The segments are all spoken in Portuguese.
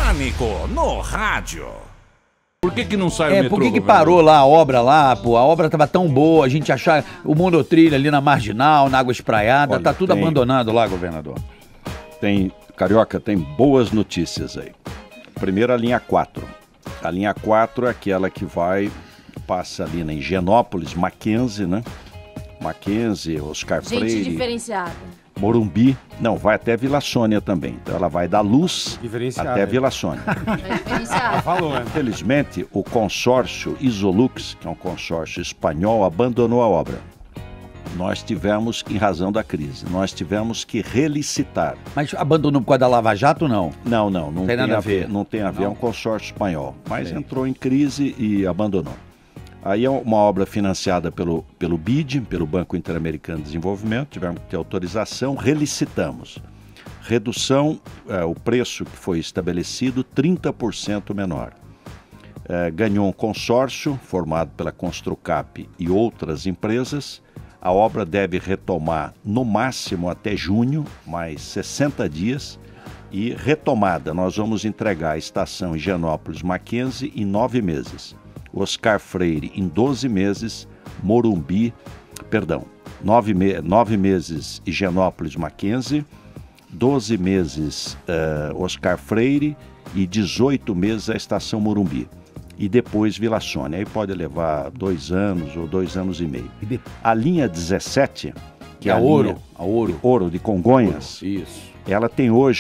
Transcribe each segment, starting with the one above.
Pânico no rádio. Por que não sai o metrô? Por que parou lá a obra lá, pô? A obra tava tão boa, a gente achar o monotrilho ali na Marginal, na Água Espraiada, olha, tá tudo abandonado lá, governador. Carioca, tem boas notícias aí. Primeiro a linha 4. A linha 4 é aquela que passa ali na Higienópolis, Mackenzie, né? Mackenzie, Oscar Freire. Gente diferenciada. Morumbi, não, vai até Vila Sônia também. Então ela vai da Luz até Vila Sônia. Infelizmente, o consórcio Isolux, que é um consórcio espanhol, abandonou a obra. Nós tivemos, em razão da crise, nós tivemos que relicitar. Mas abandonou por causa da Lava Jato, não? Não tem nada a ver. Não tem a ver, é um consórcio espanhol. Mas entrou em crise e abandonou. Aí é uma obra financiada pelo BID, pelo Banco Interamericano de Desenvolvimento, tivemos que ter autorização, relicitamos. Redução, o preço que foi estabelecido, 30% menor. Ganhou um consórcio formado pela Construcap e outras empresas. A obra deve retomar no máximo até junho, mais 60 dias. E retomada, nós vamos entregar a estação Higienópolis Mackenzie em 9 meses. Oscar Freire em 12 meses, 9 meses Higienópolis Mackenzie, 12 meses Oscar Freire e 18 meses a estação Morumbi. E depois Vila Sônia. Aí pode levar 2 anos ou 2 anos e meio. A linha 17, que é a Ouro de Congonhas, ela tem hoje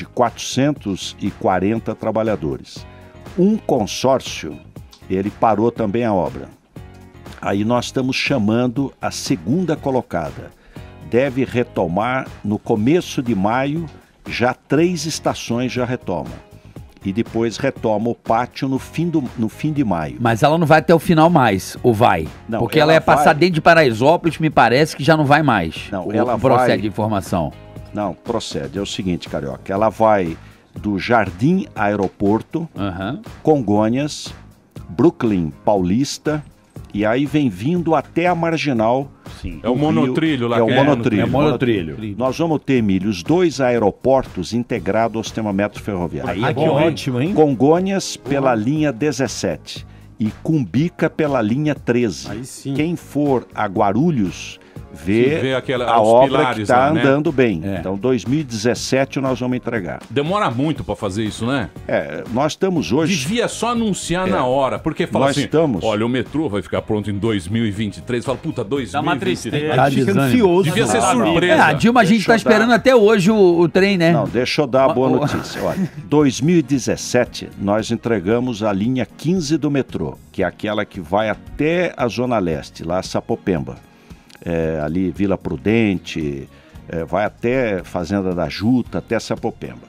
440 trabalhadores. Um consórcio, ele parou também a obra. Aí nós estamos chamando a segunda colocada. Deve retomar no começo de maio, já 3 estações já retomam. E depois retoma o pátio no fim de maio. Mas ela não vai até o final mais, ou vai? Não, porque ela ia passar dentro de Paraisópolis, me parece que já não vai mais. Não, ela procede a informação. Não, procede. É o seguinte, Carioca, ela vai do Jardim Aeroporto, Congonhas, Brooklyn Paulista, e aí vem vindo até a Marginal. Sim. É o monotrilho lá. É o monotrilho. Nós vamos ter, Emílio, os 2 aeroportos integrados ao sistema metro ferroviário. Aí que ótimo, hein? Congonhas pela linha 17 e Cumbica pela linha 13. Aí sim. Quem for a Guarulhos vê a obra que está andando bem. Então, 2017 nós vamos entregar. Demora muito para fazer isso, né? Nós estamos hoje... Devia só anunciar na hora, porque fala assim, olha, o metrô vai ficar pronto em 2023. Fala, puta, 2023. Dá uma tristeza. Fica ansioso. Devia ser surpresa. A Dilma, a gente está esperando até hoje o trem, né? Não, deixa eu dar a boa notícia. Olha, 2017 nós entregamos a linha 15 do metrô, que é aquela que vai até a Zona Leste, lá Sapopemba. Ali Vila Prudente, vai até Fazenda da Juta, até Sapopemba,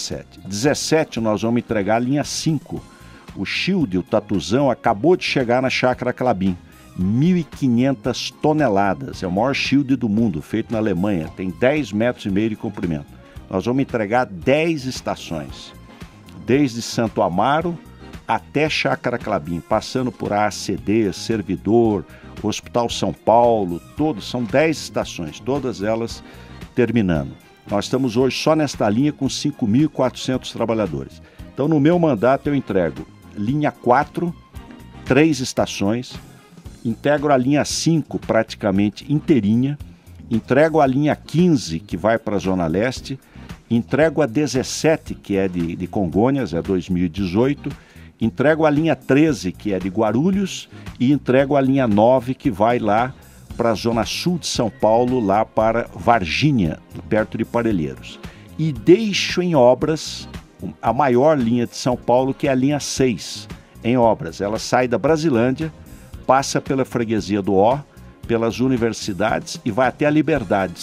17 nós vamos entregar a linha 5. O Shield, o Tatuzão, acabou de chegar na Chácara Clabin, 1.500 toneladas, é o maior Shield do mundo, feito na Alemanha, tem 10,5 metros de comprimento. Nós vamos entregar 10 estações, desde Santo Amaro até Chácara Clabin, passando por ACD, Servidor, Hospital São Paulo, são 10 estações, todas elas terminando. Nós estamos hoje só nesta linha com 5.400 trabalhadores. Então, no meu mandato, eu entrego linha 4, 3 estações, integro a linha 5 praticamente inteirinha, entrego a linha 15, que vai para a Zona Leste, entrego a 17, que é de Congonhas, é 2018, entrego a linha 13, que é de Guarulhos, e entrego a linha 9, que vai lá para a Zona Sul de São Paulo, lá para Varginha, perto de Parelheiros. E deixo em obras a maior linha de São Paulo, que é a linha 6, em obras. Ela sai da Brasilândia, passa pela freguesia do Ó, pelas universidades e vai até a Liberdade,